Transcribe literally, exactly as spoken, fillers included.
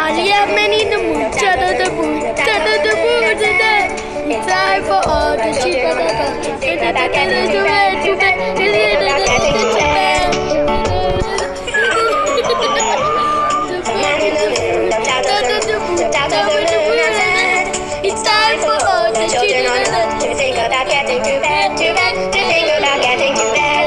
Parliament in the moon, shadow the moon, shadow the moon today. It's time for all the children that come to bed, to bed, to bed, to bed, to bed. It's time for all the children to think about getting to bed, to bed, to think about getting to bed.